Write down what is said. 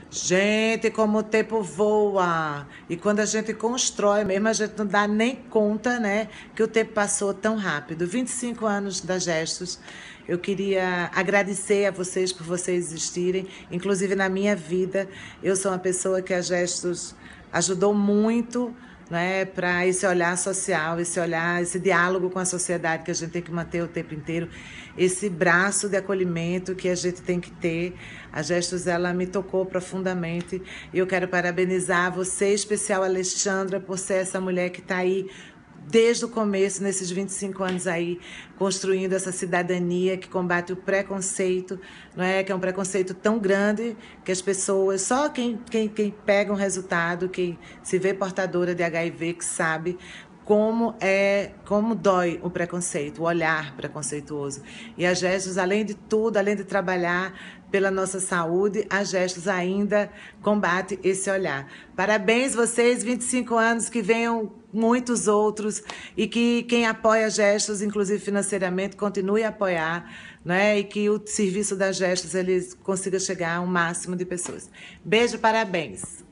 Gente, como o tempo voa. E quando a gente constrói mesmo, a gente não dá nem conta, né, que o tempo passou tão rápido. 25 anos da Gestos. Eu queria agradecer a vocês por vocês existirem, inclusive na minha vida. Eu sou uma pessoa que a Gestos ajudou muito, né, para esse olhar social, esse olhar, esse diálogo com a sociedade que a gente tem que manter o tempo inteiro, esse braço de acolhimento que a gente tem que ter. A Gestos, ela me tocou profundamente e eu quero parabenizar você, em especial Alexandra, por ser essa mulher que está aí desde o começo, nesses 25 anos aí, construindo essa cidadania que combate o preconceito, não é? Que é um preconceito tão grande que as pessoas, só quem pega um resultado, quem se vê portadora de HIV, que sabe como dói o preconceito, o olhar preconceituoso. E a Gestos, além de tudo, além de trabalhar pela nossa saúde, a Gestos ainda combate esse olhar. Parabéns vocês, 25 anos, que venham muitos outros e que quem apoia Gestos, inclusive financeiramente, continue a apoiar, né? E que o serviço da Gestos ele consiga chegar a um máximo de pessoas. Beijo, parabéns!